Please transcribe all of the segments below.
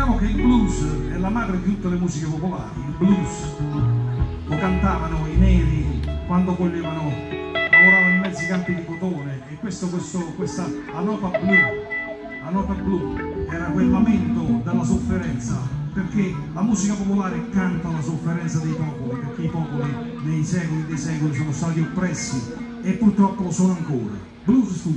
Diciamo che il blues è la madre di tutte le musiche popolari. Il blues lo cantavano i neri quando lavoravano in mezzi campi di cotone, e questa a nota blu era quel lamento della sofferenza, perché la musica popolare canta la sofferenza dei popoli, perché i popoli nei secoli dei secoli sono stati oppressi e purtroppo lo sono ancora. Blues is blues.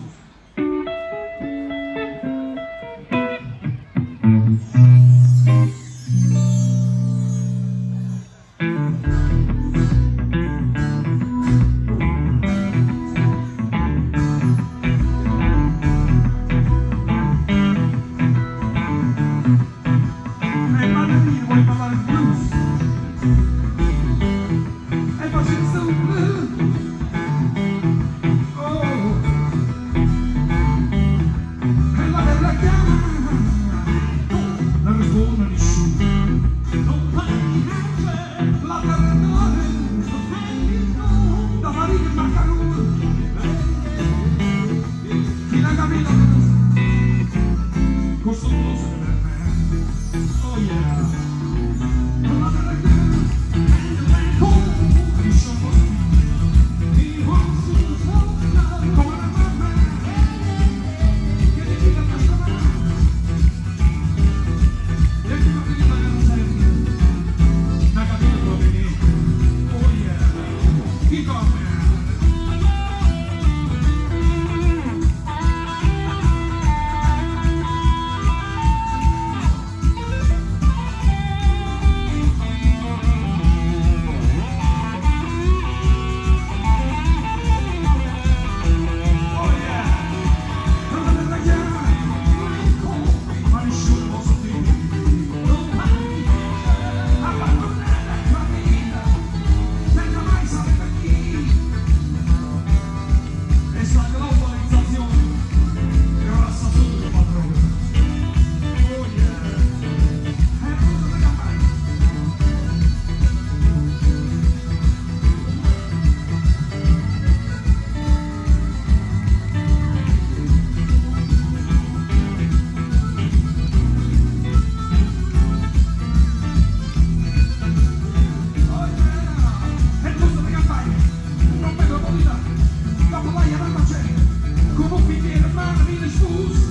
Come un bicchiere, mamma mia, scusa.